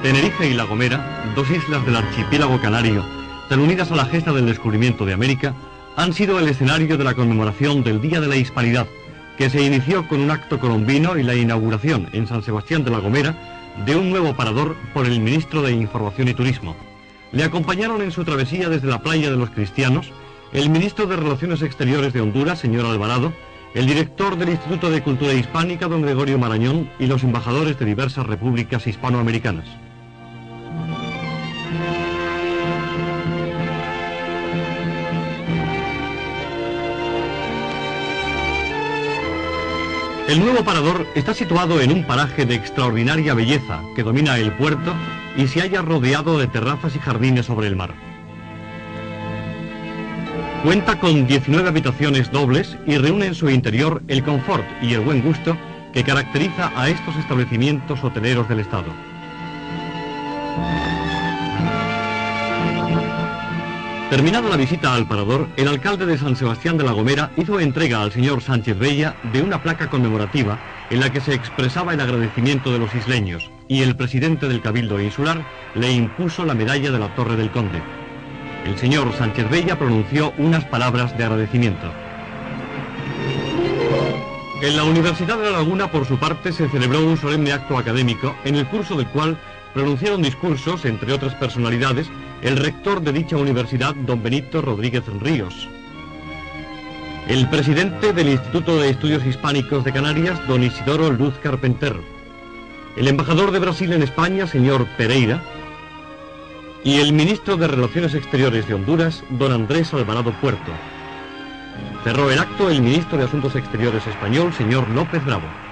Tenerife y La Gomera, dos islas del archipiélago canario, tan unidas a la gesta del descubrimiento de América, han sido el escenario de la conmemoración del Día de la Hispanidad, que se inició con un acto colombino y la inauguración en San Sebastián de La Gomera de un nuevo parador por el ministro de Información y Turismo. Le acompañaron en su travesía desde la playa de los Cristianos el ministro de Relaciones Exteriores de Honduras, señor Alvarado, el director del Instituto de Cultura Hispánica, don Gregorio Marañón, y los embajadores de diversas repúblicas hispanoamericanas. El nuevo parador está situado en un paraje de extraordinaria belleza que domina el puerto y se halla rodeado de terrazas y jardines sobre el mar. Cuenta con 19 habitaciones dobles y reúne en su interior el confort y el buen gusto que caracteriza a estos establecimientos hoteleros del estado. Terminada la visita al parador, el alcalde de San Sebastián de La Gomera hizo entrega al señor Sánchez Bella de una placa conmemorativa en la que se expresaba el agradecimiento de los isleños, y el presidente del Cabildo Insular le impuso la medalla de la Torre del Conde. El señor Sánchez Bella pronunció unas palabras de agradecimiento. En la Universidad de La Laguna, por su parte, se celebró un solemne acto académico en el curso del cual pronunciaron discursos, entre otras personalidades, el rector de dicha universidad, don Benito Rodríguez Ríos, el presidente del Instituto de Estudios Hispánicos de Canarias, don Isidoro Luz Carpenter, el embajador de Brasil en España, señor Pereira, y el ministro de Relaciones Exteriores de Honduras, don Andrés Alvarado Puerto. Cerró el acto el ministro de Asuntos Exteriores español, señor López Bravo.